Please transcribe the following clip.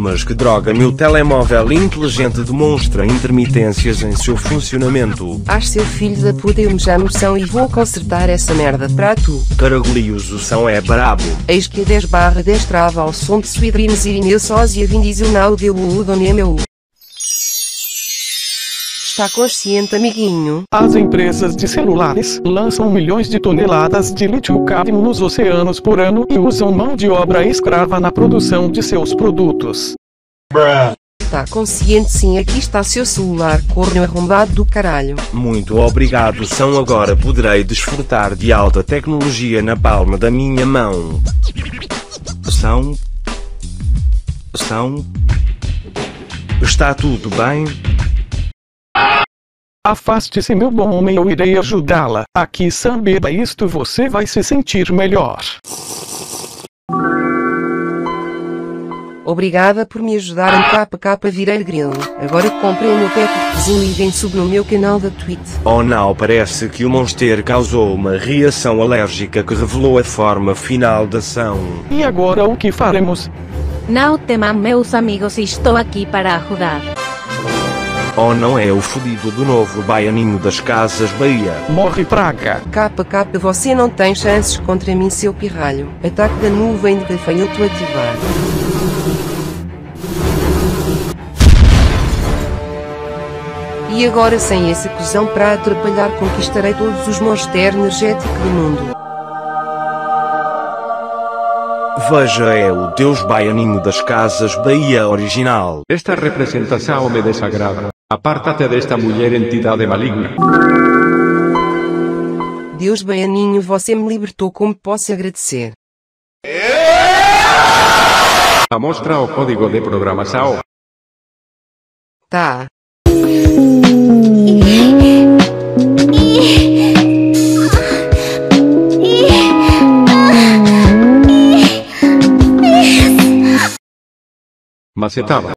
Mas que droga, meu telemóvel inteligente demonstra intermitências em seu funcionamento. Seu filho da puta, eu me chamo São e vou consertar essa merda pra tu. Caragolios, o São é brabo. Eis que a 10/10 trava ao som de Suidrines Irineu sósia Vin Diesel na audio meu. Está consciente, amiguinho? As empresas de celulares lançam milhões de toneladas de lítio-cádmio nos oceanos por ano e usam mão de obra escrava na produção de seus produtos. Está consciente, sim, aqui está seu celular, corno arrombado do caralho. Muito obrigado, São. Agora poderei desfrutar de alta tecnologia na palma da minha mão. São? Está tudo bem? Afaste-se, meu bom homem, eu irei ajudá-la. Aqui, Sam, beba isto, você vai se sentir melhor. Obrigada por me ajudar em KK virei grilo. Agora comprei o meu packzinho e vem sub no meu canal da Twitch. Oh não, parece que o Monster causou uma reação alérgica que revelou a forma final da ação. E agora o que faremos? Não temam, meus amigos, estou aqui para ajudar. Oh não, é o fodido do novo baianinho das Casas Bahia. Morre, praga. KK, você não tem chances contra mim, seu pirralho. Ataque da nuvem de gafanhoto ativar. E agora, sem esse cuzão para atrapalhar, conquistarei todos os monsters energéticos do mundo. Veja, é o Deus Baianinho das Casas Bahia original. Esta representação me desagrada. Apártate desta mulher, entidade maligna. Deus Baianinho, você me libertou, como posso agradecer? Mostra o código de programação. Tá. Macetava.